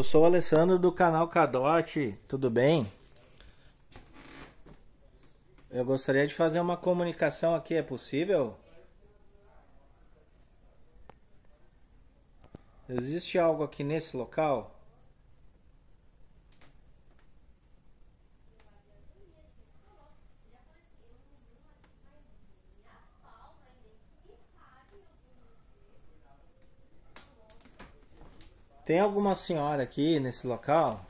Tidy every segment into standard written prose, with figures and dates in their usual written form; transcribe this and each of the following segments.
sou o Alessandro do canal Cadote, tudo bem? Eu gostaria de fazer uma comunicação aqui, é possível? Existe algo aqui nesse local? Tem alguma senhora aqui nesse local?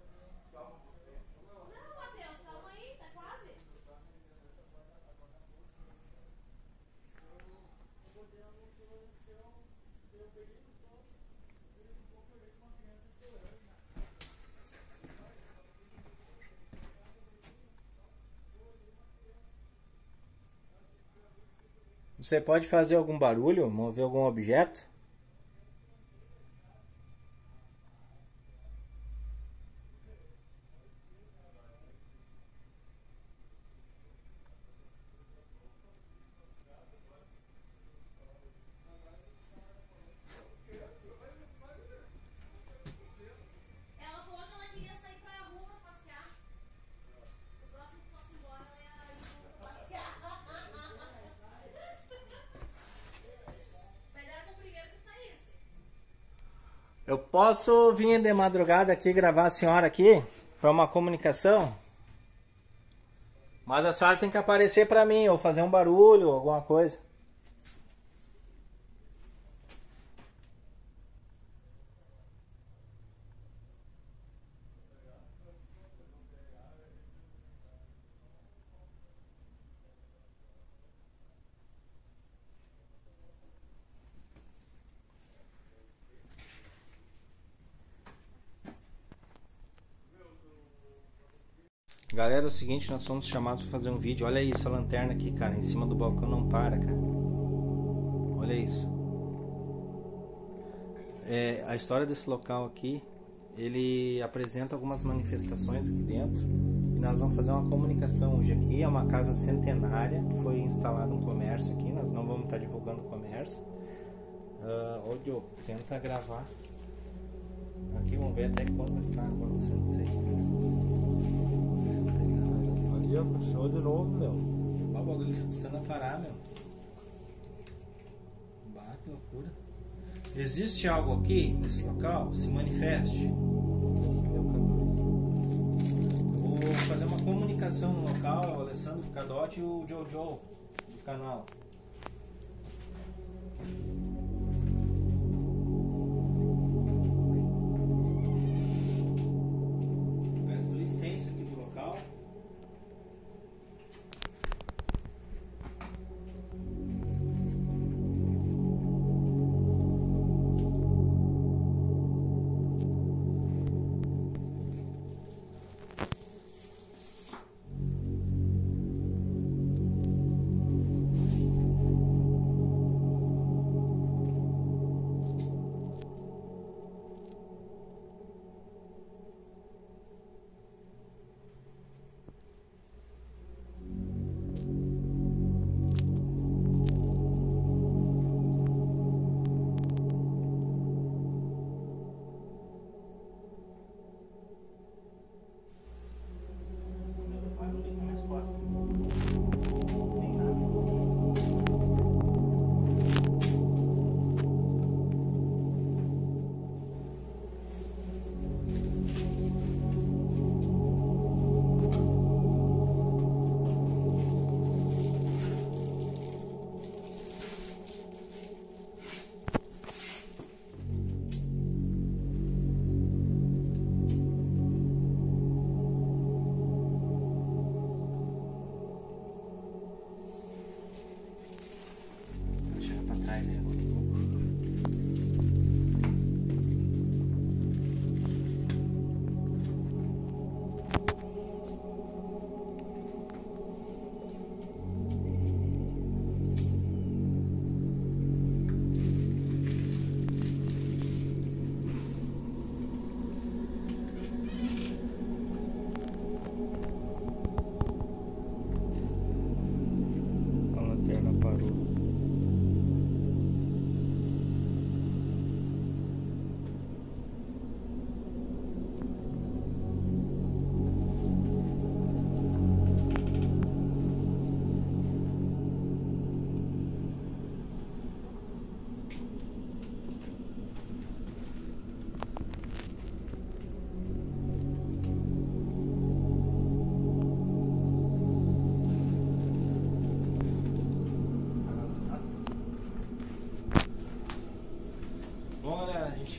Você pode fazer algum barulho, mover algum objeto? Ela falou que ela queria sair pra rua pra passear. O próximo que fosse embora, ela ia ir passear. Mas era pro primeiro que saísse. Eu posso vir de madrugada aqui gravar a senhora aqui para uma comunicação? Mas a senhora tem que aparecer para mim ou fazer um barulho, alguma coisa. Galera, é o seguinte, nós somos chamados para fazer um vídeo. Olha isso, a lanterna aqui, cara, em cima do balcão não para, cara. Olha isso. A história desse local aqui, ele apresenta algumas manifestações aqui dentro. E nós vamos fazer uma comunicação hoje aqui. É uma casa centenária, foi instalado um comércio aqui. Nós não vamos estar divulgando o comércio. Ô Diogo, tenta gravar. Aqui, vamos ver até quando vai ficar agora, você não sei. Show de novo, meu. O bagulho tá precisando parar, meu. Bah, que loucura. Existe algo aqui nesse local? Se manifeste. Vou fazer uma comunicação no local. É o Alessandro Cadote e o Jojo do canal. Peço licença aqui do local.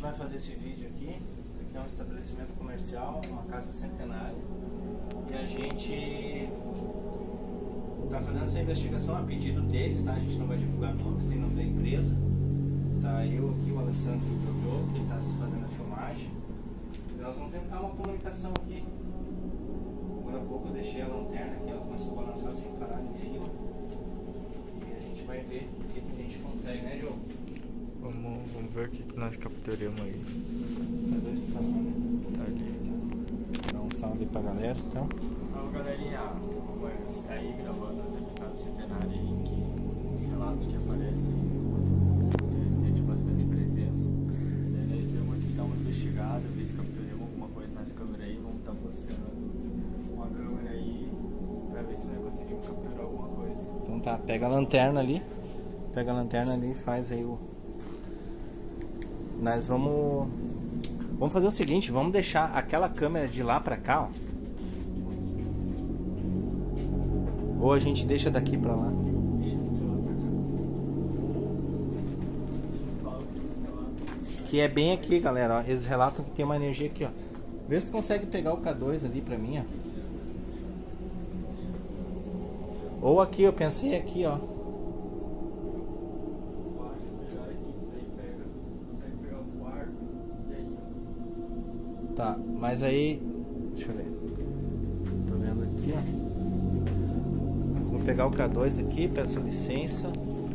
vai fazer esse vídeo aqui. Aqui é um estabelecimento comercial, uma casa centenária. E a gente tá fazendo essa investigação a pedido deles, tá? A gente não vai divulgar nomes, nem nome da empresa. Tá eu aqui, o Alessandro e o Joe, que ele tá fazendo a filmagem. E nós vamos tentar uma comunicação aqui. Agora há pouco eu deixei a lanterna aqui, ela começou a balançar sem parar em cima. E a gente vai ver o que a gente consegue, né, Joe? Vamos ver o que nós capturamos aí. Cadê esse tamanho? Tá ali. Dá um salve pra galera, então. Salve, galerinha. Vamos sair gravando nessa casa centenária aí, que relato que aparece. Sente bastante presença. Daí nós vamos aqui dar uma investigada, ver se capturamos alguma coisa nas câmeras aí. Vamos estar posicionando uma câmera aí pra ver se nós conseguimos capturar alguma coisa. Então tá, pega a lanterna ali. Pega a lanterna ali e faz aí o... Nós vamos fazer o seguinte, vamos deixar aquela câmera de lá pra cá, ó. Ou a gente deixa daqui pra lá. Que é bem aqui, galera, ó. Eles relatam que tem uma energia aqui, ó. Vê se tu consegue pegar o K2 ali pra mim, ó. Ou aqui, eu pensei aqui, ó. Tá, mas aí... Deixa eu ver. Tô vendo aqui, ó. Vou pegar o K2 aqui, peço licença.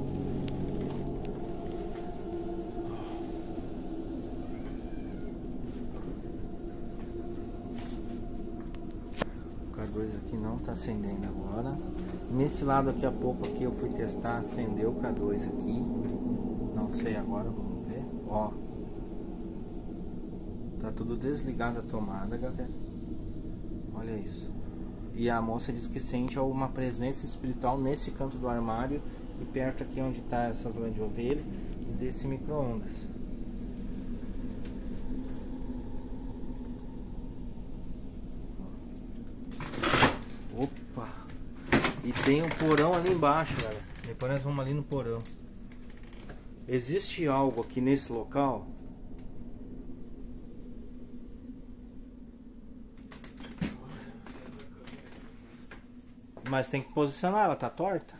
O K2 aqui não tá acendendo agora. Nesse lado aqui a pouco aqui eu fui testar, acendeu o K2 aqui. Não sei agora, vamos ver. Ó. Tá tudo desligado a tomada, galera. Olha isso. E a moça diz que sente uma presença espiritual nesse canto do armário e perto aqui onde tá essas lãs de ovelha e desse micro-ondas. Opa! E tem um porão ali embaixo, galera. Depois nós vamos ali no porão. Existe algo aqui nesse local? Mas tem que posicionar, ela tá torta.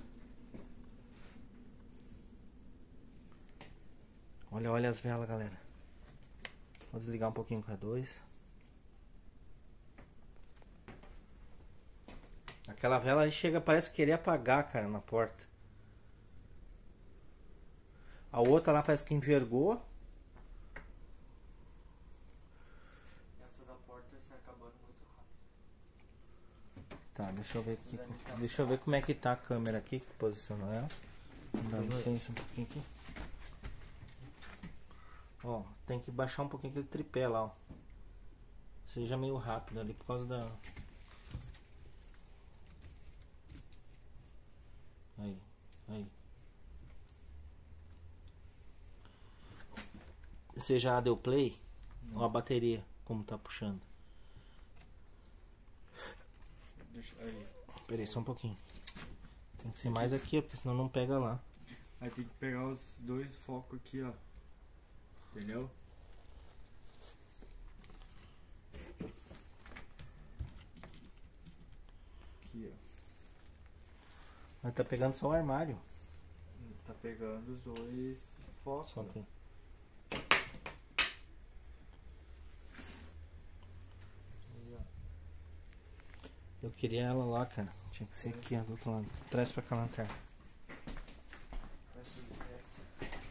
Olha as velas, galera. Vou desligar um pouquinho o K2. Aquela vela aí chega, parece querer apagar, cara, na porta. A outra lá parece que envergou. Essa da porta está acabando muito rápido. Tá, deixa eu ver aqui. Deixa eu ver como é que tá a câmera aqui, que posicionou ela. Dá licença um pouquinho aqui. Ó, tem que baixar um pouquinho aquele tripé lá, ó. Seja meio rápido ali por causa da... Aí. Você já deu play? Ou a bateria, como tá puxando? Aí. Pera aí, só um pouquinho. Tem que ser mais aqui, porque senão não pega lá. Aí tem que pegar os dois focos aqui, ó. Entendeu? Aqui, ó. Mas tá pegando só o armário. Tá pegando os dois focos. Só tem. Eu queria ela lá, cara. Tinha que ser aqui, ó, do outro lado. Traz pra cá a lanterna. Peço licença.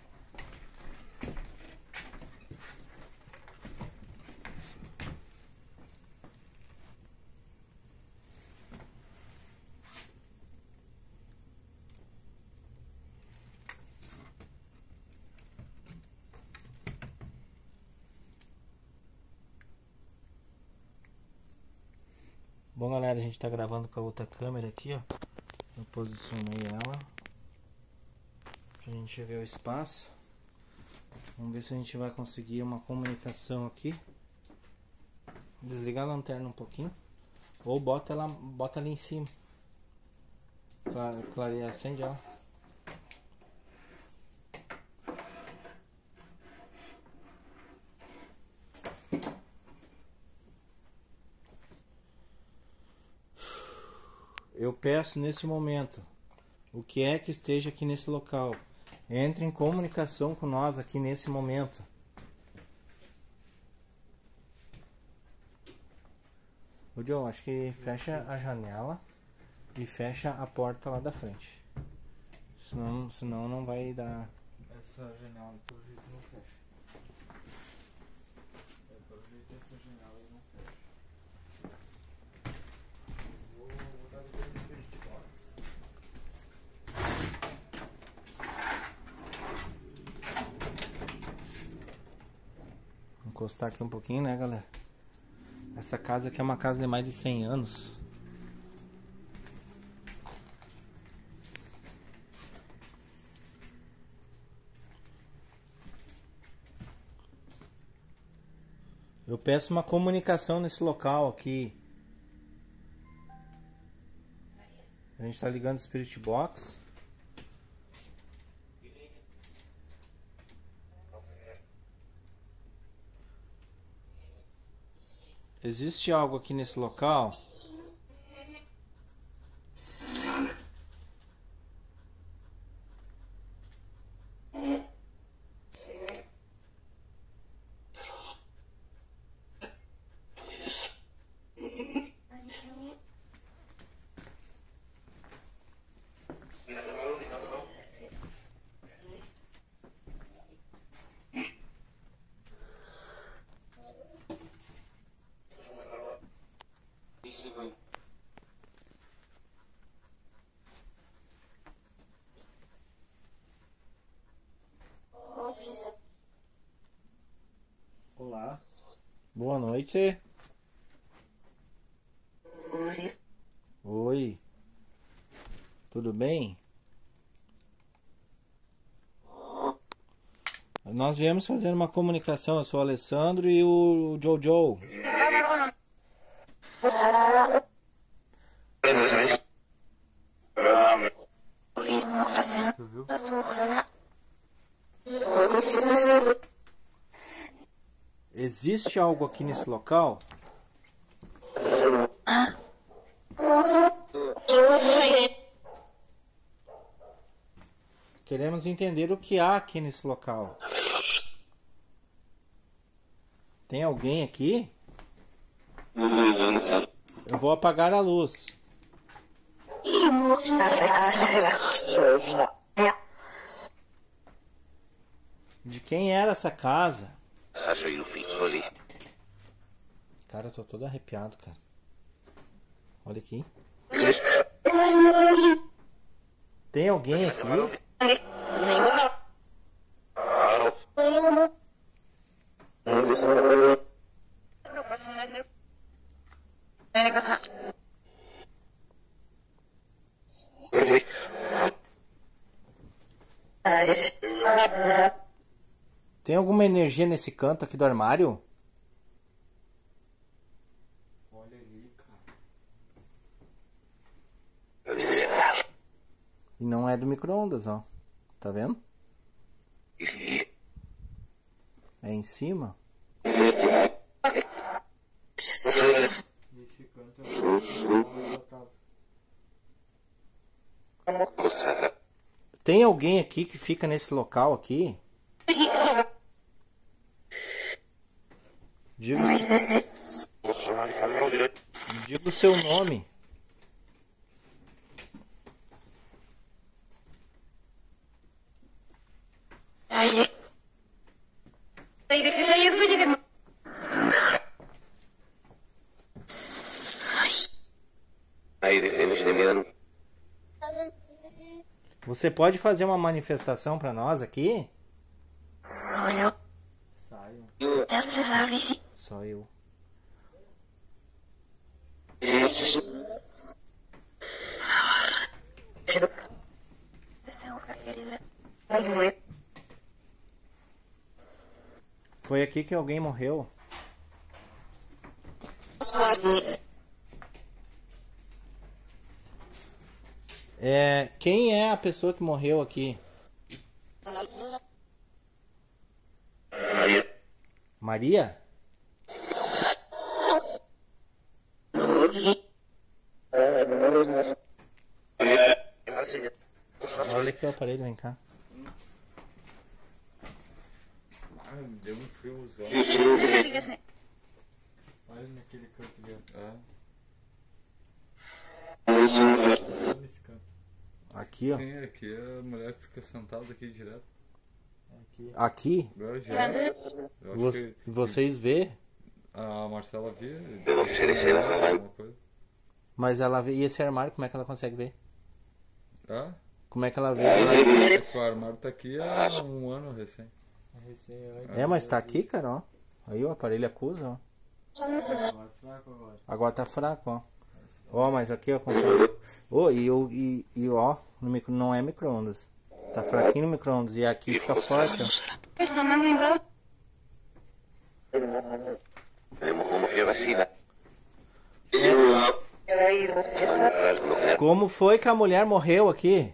Bom, galera, a gente tá gravando com a outra câmera aqui, ó. Eu posicionei ela pra gente ver o espaço. Vamos ver se a gente vai conseguir uma comunicação aqui. Desligar a lanterna um pouquinho. Ou bota ali em cima. Clareia, acende ela. Eu peço nesse momento, o que é que esteja aqui nesse local, entre em comunicação com nós aqui nesse momento. Ô John, acho que fecha a janela e fecha a porta lá da frente. Senão não vai dar. Essa janela pelo jeito não fecha. Pelo jeito essa janela não fecha. Vou botar depois no Spirit Box. Vou encostar aqui um pouquinho, né, galera? Essa casa aqui é uma casa de mais de 100 anos. Eu peço uma comunicação nesse local aqui. A gente está ligando o Spirit Box. Existe algo aqui nesse local? Olá. Boa noite. Oi. Tudo bem? Nós viemos fazer uma comunicação. Eu sou o Alessandro e o Jojo. Existe algo aqui nesse local? Queremos entender o que há aqui nesse local. Tem alguém aqui? Eu vou apagar a luz. De quem era essa casa? Cara, eu tô todo arrepiado, cara. Olha aqui. Tem alguém aqui? Tem alguma energia nesse canto aqui do armário? Olha ali, cara. E não é do micro-ondas, ó. Tá vendo? É em cima? Nesse canto eu tava. Tem alguém aqui que fica nesse local aqui? Diga o seu nome. Você pode fazer uma manifestação para nós aqui? Saio. Só eu. Foi aqui que alguém morreu? Quem é a pessoa que morreu aqui? Maria? olha aqui o aparelho, vem cá. Ah, me deu um friozão. Olha Olha naquele canto ali, ó. Só nesse canto. Aqui, ó. Sim, aqui a mulher fica sentada aqui direto. Aqui? Agora direto. Eu acho que Vocês vê, a Marcela vê. Alguma coisa. mas ela vê. E esse armário, como é que ela consegue ver? Ah? Como é que ela vê? É que o armário tá aqui há um ano recém. É, mas tá aqui, cara, ó. Aí o aparelho acusa, ó. Agora fraco agora. Agora tá fraco, ó. Ó, mas aqui, ó. Ó, e ó, no não é micro-ondas. Tá fraquinho no micro-ondas. E aqui fica forte, ó. Como foi que a mulher morreu aqui?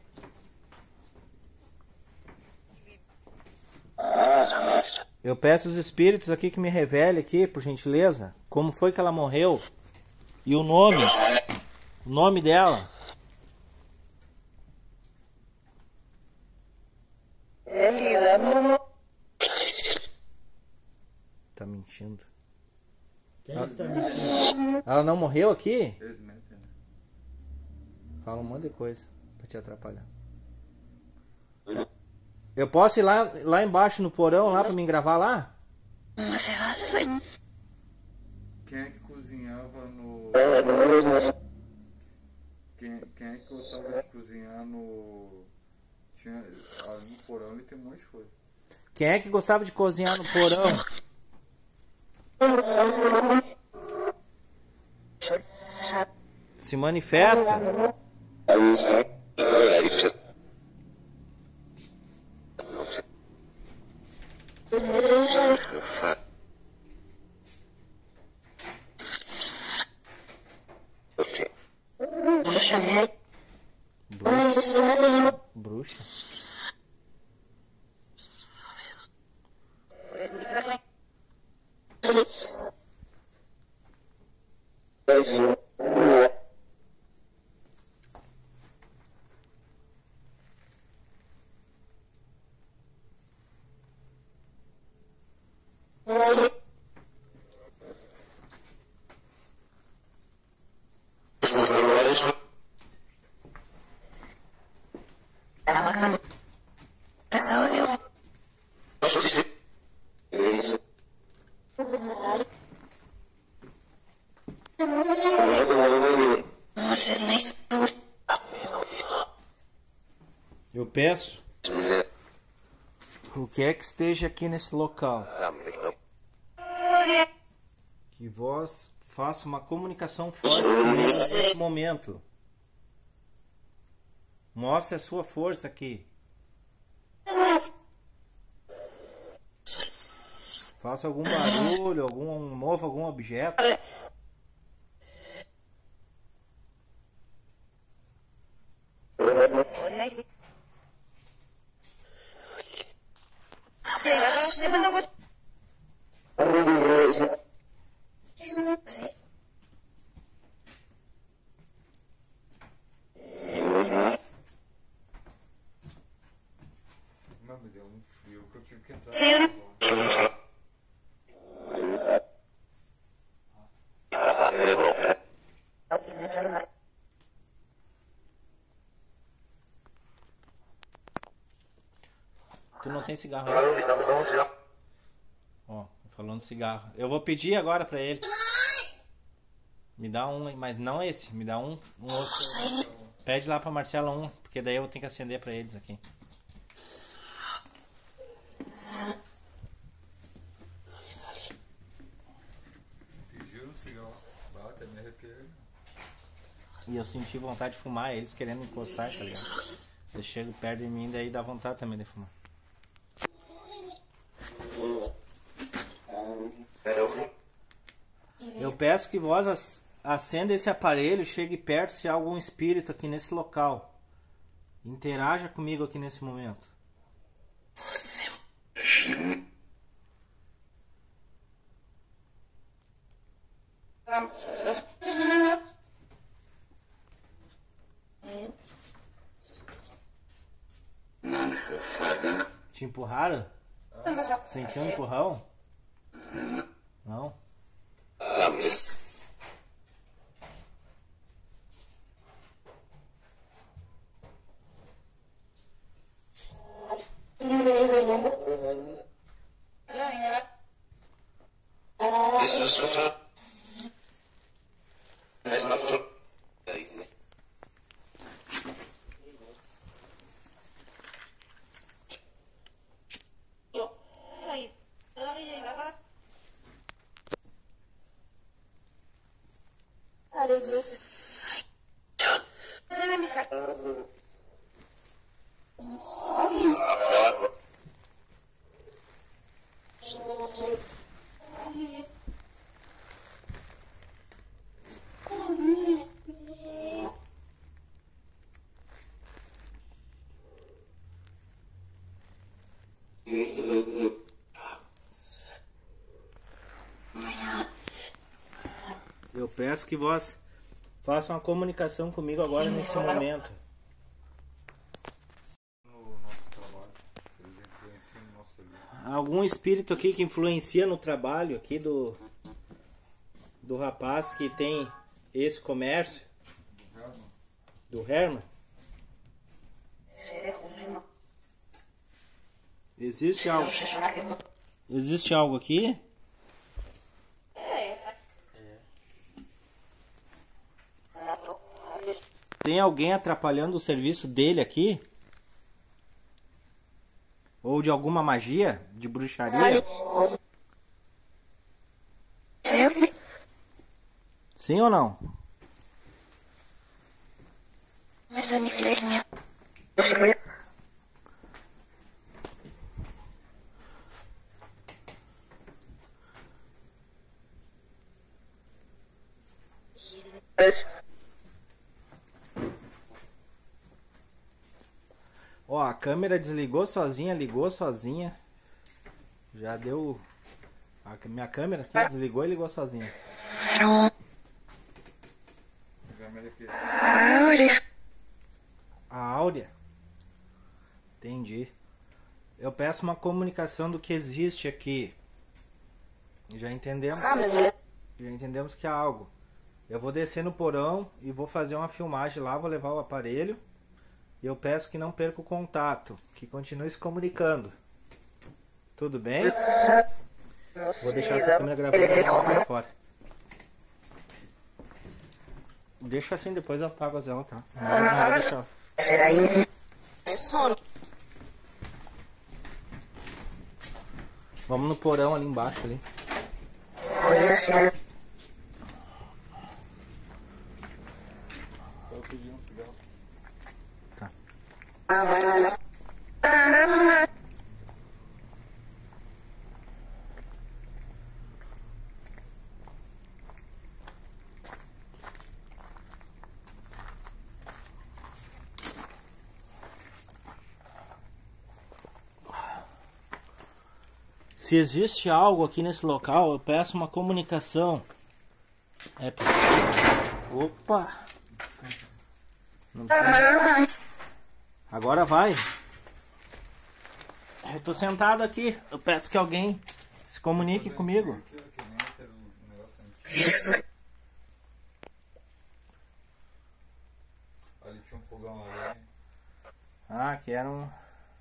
Eu peço os espíritos aqui que me revele aqui, por gentileza, como foi que ela morreu e o nome dela. Tá mentindo. Quem está mentindo? Ela não morreu aqui? Eles mentem, né? Fala um monte de coisa pra te atrapalhar. Eu posso ir lá embaixo no porão lá pra me gravar lá? Quem é que cozinhava no. Quem é que gostava de cozinhar no. Ali no porão ele tem um monte de coisa. Quem é que gostava de cozinhar no porão? Se manifesta. Bruxa. Eu peço o que é que esteja aqui nesse local, que vós faça uma comunicação forte comigo nesse momento. Mostre a sua força aqui. Faça algum barulho, mova algum objeto. Mas me deu um frio que eu tive que entrar. Tu não tem cigarro aí? Ó, falando cigarro. Eu vou pedir agora pra ele. Me dá um, mas não esse. Me dá um outro. Pede lá pra Marcela um, porque daí eu vou ter que acender pra eles aqui. Pediu um cigarro. Bata, me arrepiei. E eu senti vontade de fumar, eles querendo encostar, tá ligado? Eles chegam perto de mim, daí dá vontade também de fumar. Eu peço que vós acenda esse aparelho, chegue perto se há algum espírito aqui nesse local. Interaja comigo aqui nesse momento. Te empurraram? Sentiu um empurrão? Não? Eu peço que vós façam uma comunicação comigo agora nesse momento. No nosso trabalho, eles influenciam no nosso livro. Algum espírito aqui que influencia no trabalho aqui do rapaz que tem esse comércio? Do Herman? Existe algo? Existe algo aqui? Tem alguém atrapalhando o serviço dele aqui? Ou de alguma magia? De bruxaria? Sim ou não? Ó, a câmera desligou sozinha, ligou sozinha. Já deu... A minha câmera aqui desligou e ligou sozinha. A Áurea? Entendi. Eu peço uma comunicação do que existe aqui. Já entendemos? Já entendemos que é algo. Eu vou descer no porão e vou fazer uma filmagem lá, vou levar o aparelho. E eu peço que não perca o contato, que continue se comunicando. Tudo bem? Vou deixar essa câmera gravando e vou pra fora. Deixa assim, depois eu apago as ela, tá? Não vai deixar. Vamos no porão ali embaixo ali. Eu pedi um cigarro. Tá. Se existe algo aqui nesse local, eu peço uma comunicação. É possível. Opa! Não precisa. Agora vai. Eu tô sentado aqui. Eu peço que alguém se comunique comigo. Ali tinha um fogão ali. Ah, que era um...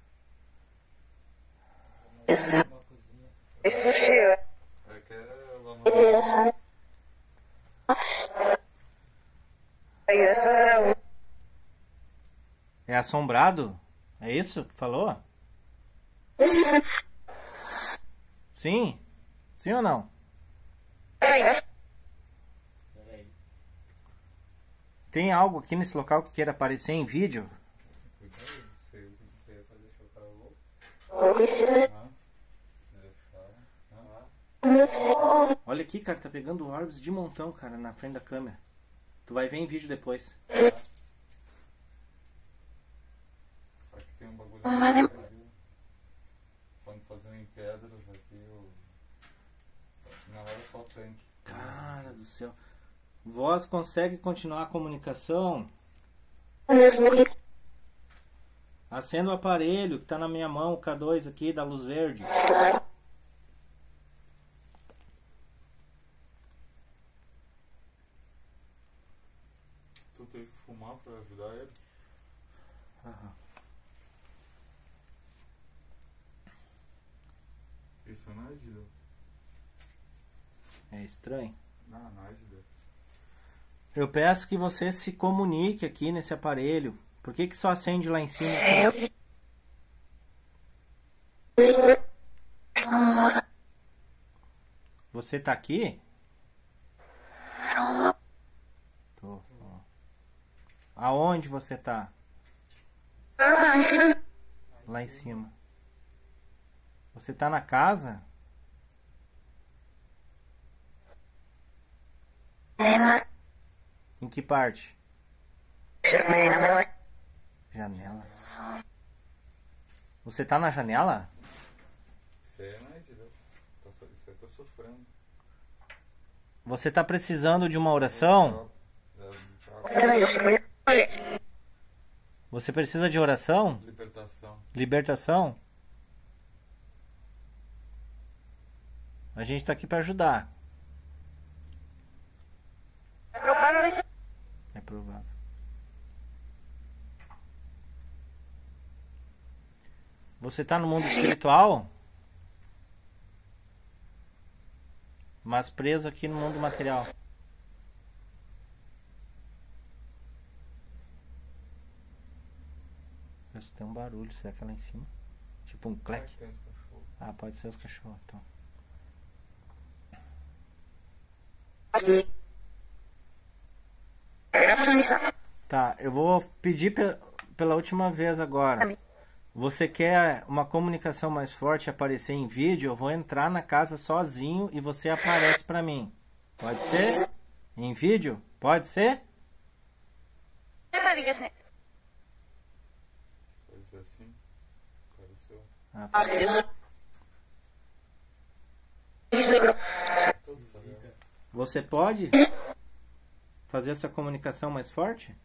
É que era lá no... É assombrado? É isso que falou? Sim? Sim ou não? Tem algo aqui nesse local que queira aparecer em vídeo? Sei o que você ia fazer, deixar o cara louco. Olha aqui, cara, tá pegando orbes de montão, cara, na frente da câmera. Tu vai ver em vídeo depois. Aqui tem um bagulho aqui, quando fazendo em pedras aqui, na hora é só o tanque. Cara do céu. Vós consegue continuar a comunicação? Acenda o aparelho que tá na minha mão, o K2 aqui, da luz verde. Tu teve que fumar pra ajudar ele? Aham. Isso não é de Deus. É estranho. Não é de Deus. Eu peço que você se comunique aqui nesse aparelho. Por que só acende lá em cima? Você tá aqui? Tô. Ó. Aonde você tá? Lá em cima. Você tá na casa? Em que parte? Janela. Você tá na janela? Isso aí não é de Deus. Isso aí tá sofrendo. Você tá precisando de uma oração? Você precisa de oração? Libertação. Libertação? A gente tá aqui pra ajudar. É provável. Você tá no mundo espiritual? Mas preso aqui no mundo material. Isso tem um barulho, será que é lá em cima? Tipo um clec? Tem esse cachorro. Ah, pode ser os cachorros, então. Tá, eu vou pedir pela última vez agora. Você quer uma comunicação mais forte aparecer em vídeo? Eu vou entrar na casa sozinho e você aparece pra mim. Pode ser? Em vídeo? Pode ser? Pode ser assim. Apareceu. Ah, Todos sabem. você pode fazer essa comunicação mais forte?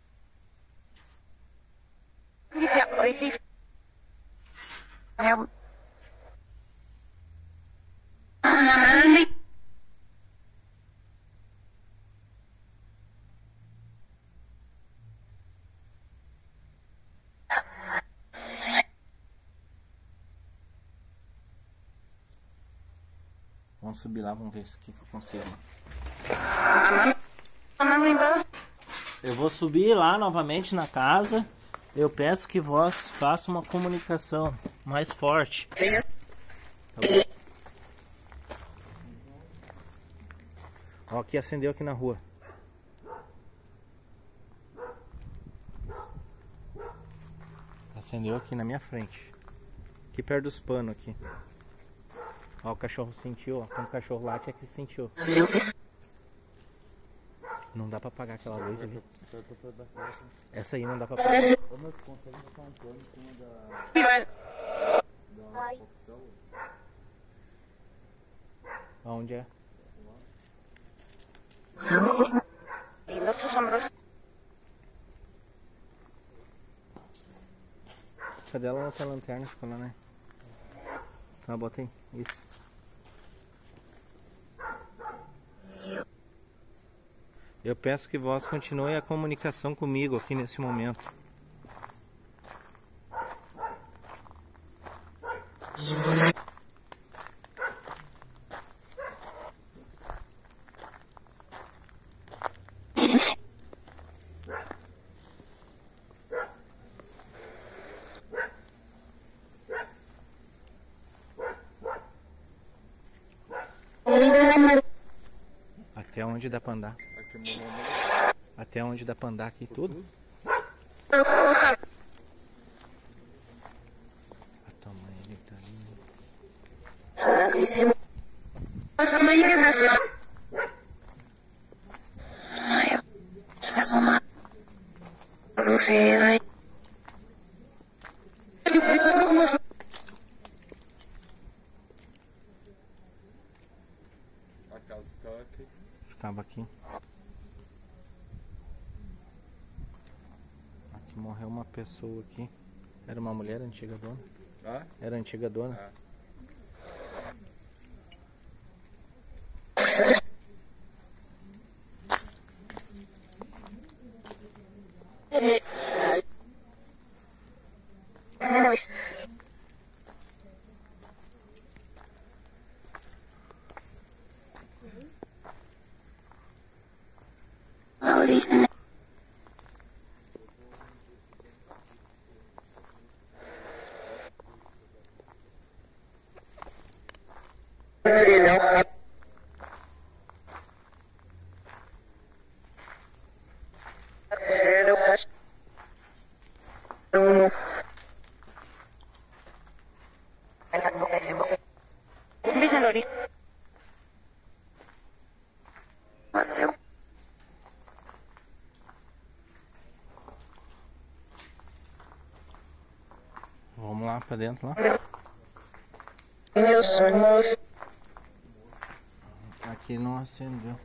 Vamos subir lá, vamos ver o que eu consigo. Eu vou subir lá novamente na casa. Eu peço que vós faça uma comunicação mais forte. Tá bom? Ó, aqui acendeu aqui na rua. Acendeu aqui na minha frente. Aqui perto dos panos aqui. Ó, o cachorro sentiu, ó. Quando o cachorro late é que sentiu. Não dá pra apagar aquela luz ali. Essa aí não dá pra apagar. Aonde é? Cadê ela? Outra lanterna ficou lá, né? Tá, bota aí. Isso. Eu peço que vós continue a comunicação comigo aqui nesse momento. Até onde dá pra andar? Aqui morreu Até onde dá pra andar aqui tudo? A tua mãe ali tá ali. a casa ficava aqui. Ficava aqui. Aqui morreu uma pessoa aqui. Era uma mulher antiga dona? Ah? Era a antiga dona? Ah. Vamos lá pra dentro lá. Aqui não acendeu.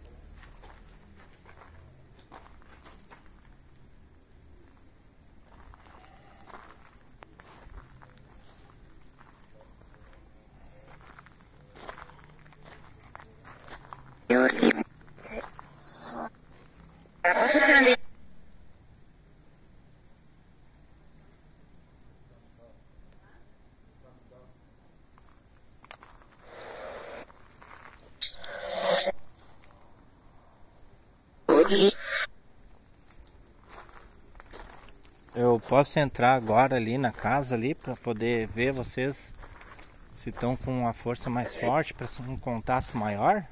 Eu posso entrar agora ali na casa ali para poder ver vocês se estão com uma força mais forte para um contato maior?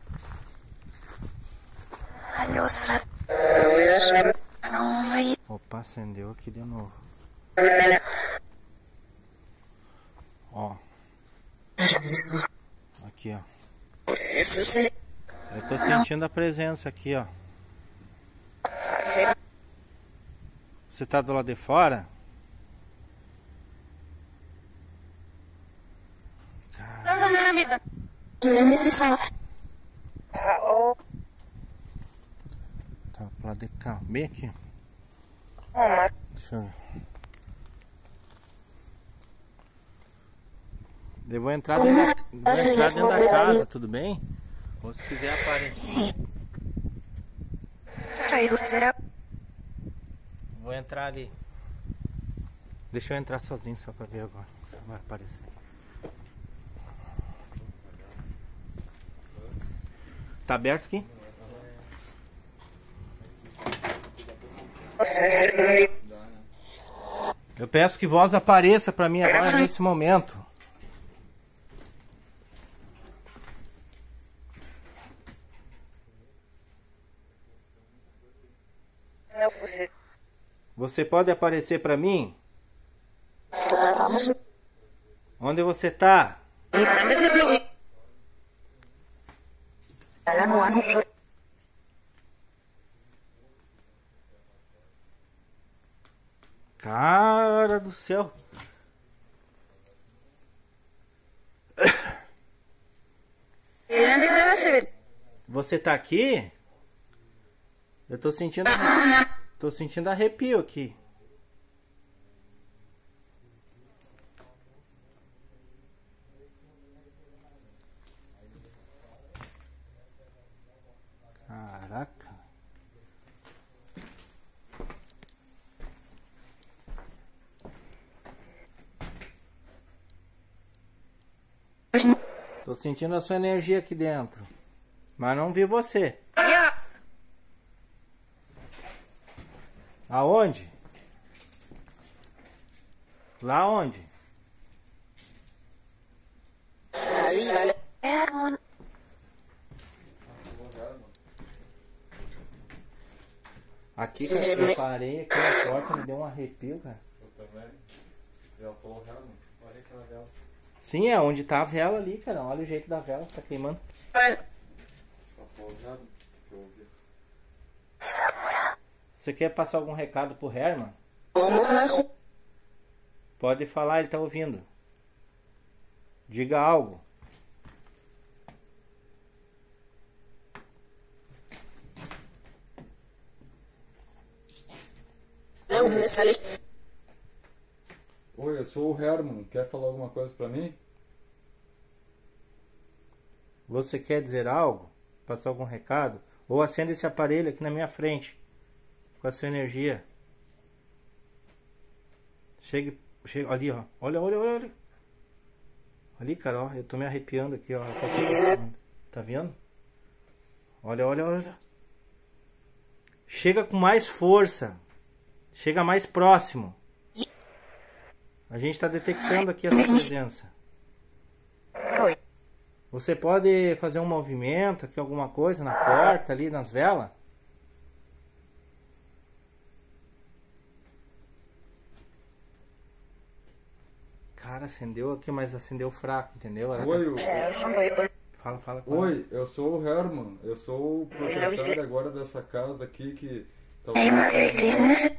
Opa, acendeu aqui de novo. Ó. Aqui, ó. Eu tô sentindo a presença aqui, ó. Você tá do lado de fora? Tá pro lado de cá, bem aqui. Deixa eu ver. Eu vou entrar dentro da casa, tudo bem? Ou se quiser aparecer. Vou entrar ali. Deixa eu entrar sozinho só pra ver agora se vai aparecer. Tá aberto aqui? Eu peço que voz apareça pra mim agora nesse momento. Você pode aparecer pra mim? Onde você tá? Cara do céu. Você tá aqui? Eu tô sentindo arrepio aqui. Caraca. Tô sentindo a sua energia aqui dentro. Mas não vi você. Aonde? Lá onde? Aqui, cara, eu parei aqui na porta, me deu um arrepio, cara. Eu também. Já falou real, mano. Olha aquela vela. Sim, é onde tá a vela ali, cara. Olha o jeito da vela, tá queimando. Só falou real, que eu ouvi. Você quer passar algum recado pro Herman? Pode falar, ele tá ouvindo. Diga algo. Oi, eu sou o Herman. Quer falar alguma coisa pra mim? Você quer dizer algo? Passar algum recado? Ou acenda esse aparelho aqui na minha frente. Com a sua energia. Chega ali, ó. Olha, olha, olha, olha. Ali, cara, ó. Eu tô me arrepiando aqui, ó. Tá vendo? Olha, olha, olha. Chega com mais força. Chega mais próximo. A gente está detectando aqui a sua presença. Você pode fazer um movimento aqui, alguma coisa na porta ali, nas velas? Cara, acendeu aqui, mas acendeu fraco, entendeu? Oi, Fala, fala. oi, eu sou o Herman. Eu sou o proprietário agora dessa casa aqui que talvez...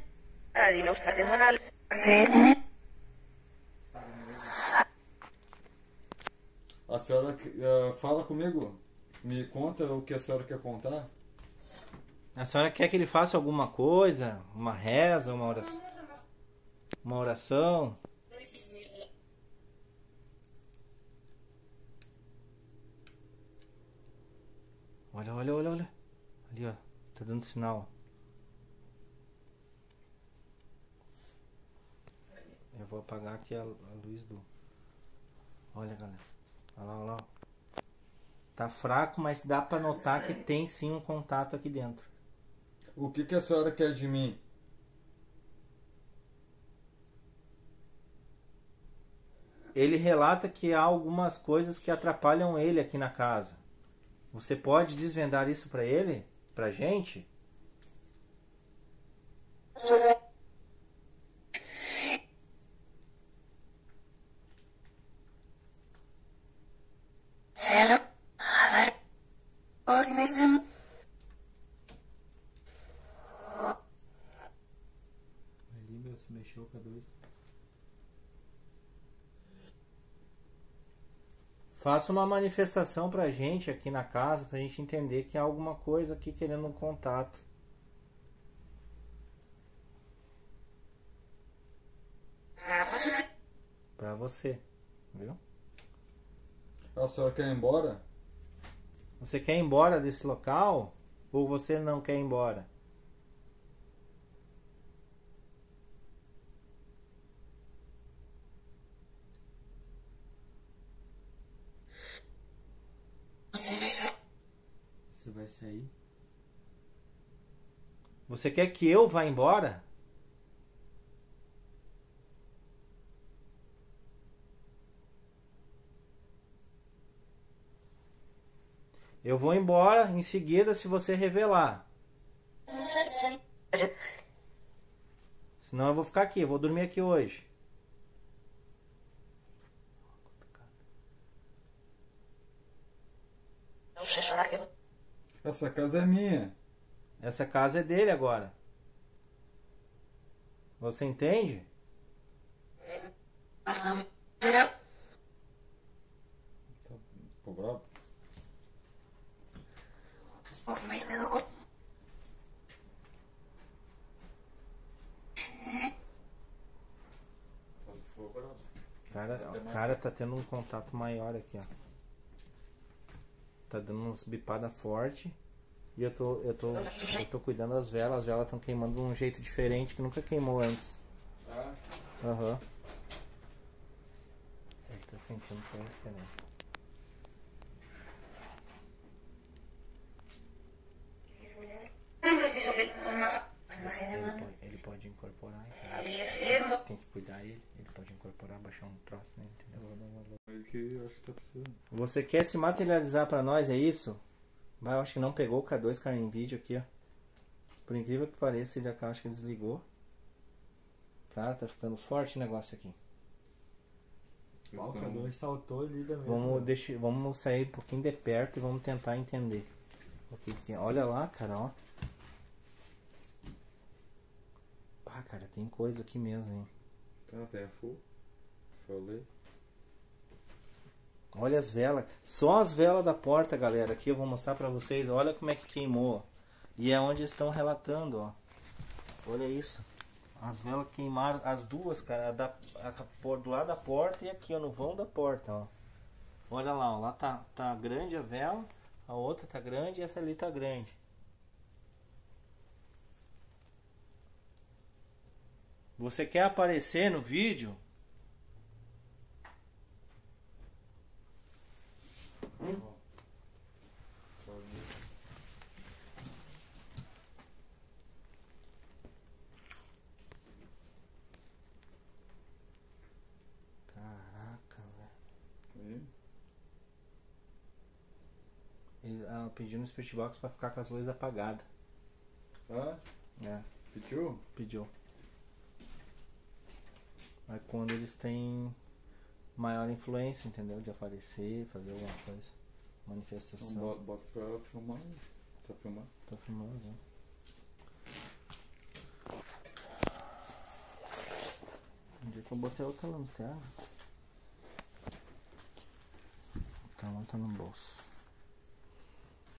A senhora fala comigo. Me conta o que a senhora quer contar. A senhora quer que ele faça alguma coisa? Uma reza, uma oração? Uma oração? Olha, olha, olha, olha. Ali, ó. Tá dando sinal. Eu vou apagar aqui a luz do... Olha, galera. Olha lá, olha lá. Tá fraco, mas dá pra notar que tem sim um contato aqui dentro. O que a senhora quer de mim? Ele relata que há algumas coisas que atrapalham ele aqui na casa. Você pode desvendar isso pra ele? Pra gente? Ali, meu, se mexeu com a luz. Faça uma manifestação pra gente aqui na casa, pra gente entender que há alguma coisa aqui querendo um contato. Pra você, viu? A senhora quer ir embora? Você quer ir embora desse local? Ou você não quer ir embora? Você vai sair? Você quer que eu vá embora? Eu vou embora em seguida se você revelar. Senão eu vou ficar aqui, eu vou dormir aqui hoje. Essa casa é minha. Essa casa é dele agora. Você entende? Ficou bravo? Ficou bravo. O cara tá tendo um contato maior aqui, ó. Tá dando uns bipadas forte. E eu tô cuidando das velas. As velas estão queimando de um jeito diferente que nunca queimou antes. Tá? Aham. Ele tá sentindo que é diferente. Ele pode incorporar, entendeu? Tem que cuidar ele pode incorporar, baixar um troço, né? Entendeu? Ele que eu acho que tá precisando. Você quer se materializar pra nós, é isso? Mas eu acho que não pegou o K2, cara, em vídeo aqui, ó. Por incrível que pareça, ele acho que desligou. Cara, tá ficando forte o negócio aqui. O K2 saltou ali da mesa. Vamos sair um pouquinho de perto e vamos tentar entender o que que é. Olha lá, cara, ó. Pá, cara, tem coisa aqui mesmo, hein. Tá, tem a full. Falei. Olha as velas. Só as velas da porta, galera. Aqui eu vou mostrar pra vocês. Olha como é que queimou. E é onde estão relatando, ó. Olha isso. As velas queimaram, as duas, cara, do lado da porta e aqui, ó, no vão da porta, ó. Olha lá, ó, lá tá grande a vela, a outra tá grande e essa ali tá grande. Você quer aparecer no vídeo? Caraca, velho. Ele pediu no Spirit Box pra ficar com as luzes apagadas. Ah, É, pediu? pediu. Aí quando eles têm maior influência, entendeu? De aparecer, fazer alguma coisa. Manifestação. Então bota pra filmar. Tá filmando? Tá filmando, né? Um dia que eu botei outra lanterna. Então tá no bolso.